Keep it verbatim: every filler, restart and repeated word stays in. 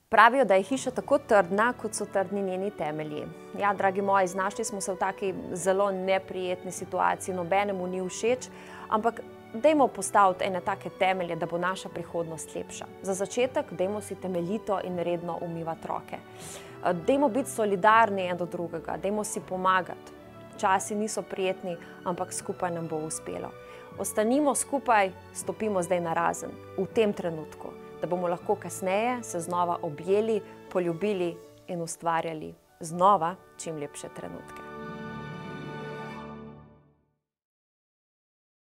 Pravijo, da je hiša tako trdna, kot so trdni njeni temelji. Ja, dragi moji, znašli smo se v taki zelo neprijetni situaciji, nobenemu ni všeč, ampak dajmo postaviti ene take temelje, da bo naša prihodnost lepša. Za začetek, dajmo si temeljito in redno umivati roke. Dajmo biti solidarni en do drugega, dajmo si pomagati. Časi niso prijetni, ampak skupaj nam bo uspelo. Ostanimo skupaj, stopimo zdaj narazen, v tem trenutku, da bomo lahko kasneje se znova objeli, poljubili in ustvarjali znova čim lepše trenutke.